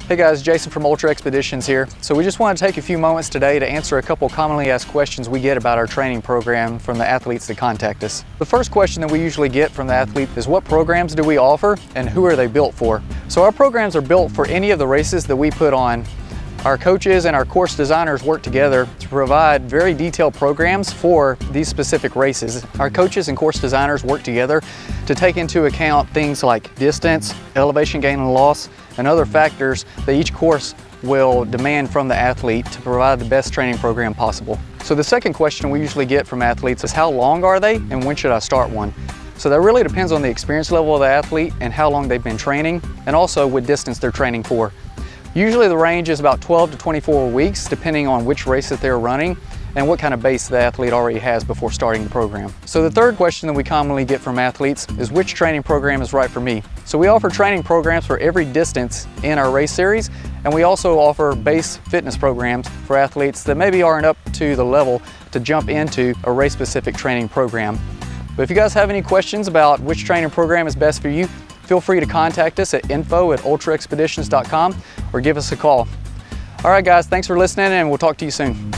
Hey guys, Jason from Ultra Expeditions here. So we just want to take a few moments today to answer a couple commonly asked questions we get about our training program from the athletes that contact us. The first question that we usually get from the athlete is what programs do we offer and who are they built for? So our programs are built for any of the races that we put on. Our coaches and our course designers work together to provide very detailed programs for these specific races. Our coaches and course designers work together to take into account things like distance, elevation gain and loss, and other factors that each course will demand from the athlete to provide the best training program possible. So the second question we usually get from athletes is how long are they and when should I start one? So that really depends on the experience level of the athlete and how long they've been training, and also what distance they're training for. Usually the range is about 12 to 24 weeks depending on which race that they're running and what kind of base the athlete already has before starting the program. So the third question that we commonly get from athletes is which training program is right for me? So we offer training programs for every distance in our race series, and we also offer base fitness programs for athletes that maybe aren't up to the level to jump into a race-specific training program. But if you guys have any questions about which training program is best for you, feel free to contact us at info@ultraexpeditions.com or give us a call. All right guys, thanks for listening and we'll talk to you soon.